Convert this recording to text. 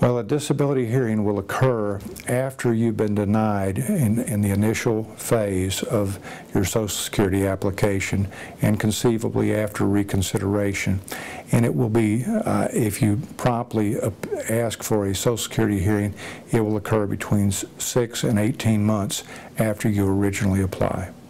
Well, a disability hearing will occur after you've been denied in the initial phase of your Social Security application, and conceivably after reconsideration. And it will be, if you promptly ask for a Social Security hearing, it will occur between 6 and 18 months after you originally apply.